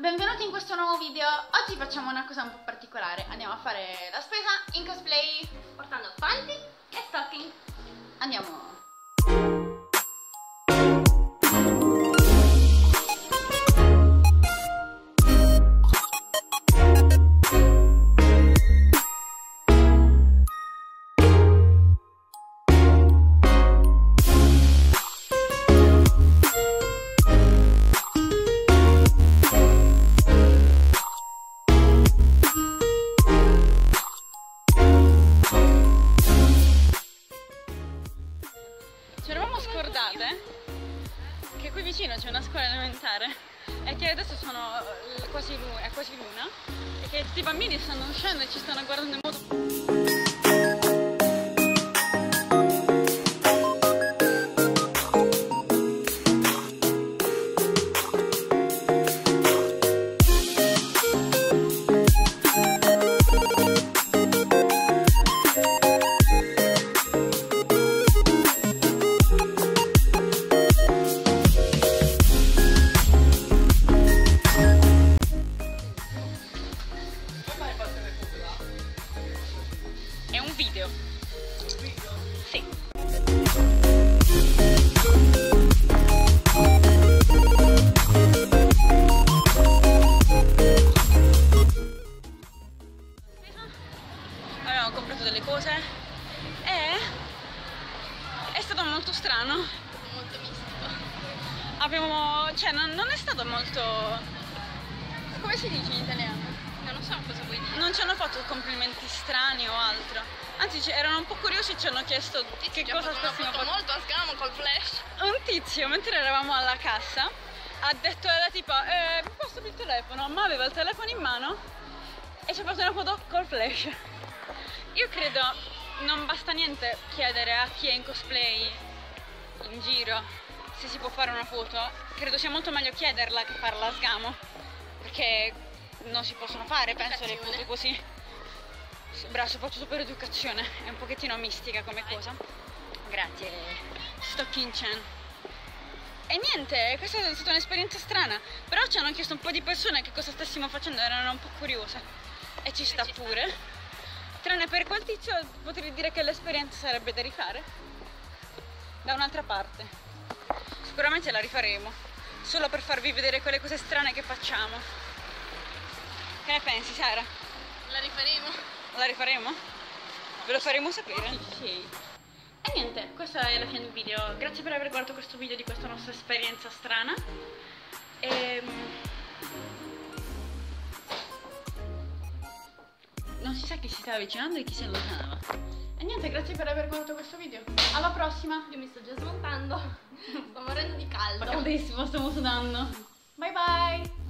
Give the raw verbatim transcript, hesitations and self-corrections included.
Benvenuti in questo nuovo video. Oggi facciamo una cosa un po' particolare. Andiamo a fare la spesa in cosplay portando panty e stocking. Andiamo. Ci eravamo scordate che qui vicino c'è una scuola elementare e che adesso sono quasi luna, è quasi luna e che tutti i bambini stanno uscendo e ci stanno guardando in modo... È un video. Sì. Abbiamo comprato delle cose e è stato molto strano. Molto mistico. Abbiamo, cioè non, non è stato molto, come si dice in italiano? Non lo so cosa vuoi dire. Non ci hanno fatto complimenti strani o altro. Anzi, erano un po' curiosi e ci hanno chiesto che cosa stessimo facendo. Molto a sgamo col flash. Un tizio, mentre eravamo alla cassa, ha detto alla tipa, eh, mi posso il telefono? Ma aveva il telefono in mano e ci ha fatto una foto col flash. Io credo non basta niente chiedere a chi è in cosplay in giro se si può fare una foto. Credo sia molto meglio chiederla che farla a sgamo, perché non si possono fare, penso, le foto così. Bravo, soprattutto per educazione, è un pochettino mistica come cosa. Grazie, Stocking Chan. E niente, questa è stata un'esperienza strana, però ci hanno chiesto un po' di persone che cosa stessimo facendo, erano un po' curiose. E ci sta pure. Tranne per quel tizio potrei dire che l'esperienza sarebbe da rifare da un'altra parte. Sicuramente la rifaremo, solo per farvi vedere quelle cose strane che facciamo. Che ne pensi, Sara? La rifaremo. La rifaremo? Ve lo faremo sapere. Sì. E niente, questa è la fine del video. Grazie per aver guardato questo video di questa nostra esperienza strana. E... non si sa chi si stava avvicinando e chi si allontanava. E niente, grazie per aver guardato questo video. Alla prossima. Io mi sto già smontando. Sto morendo di caldo. Caldissimo, stiamo sudando. Bye bye.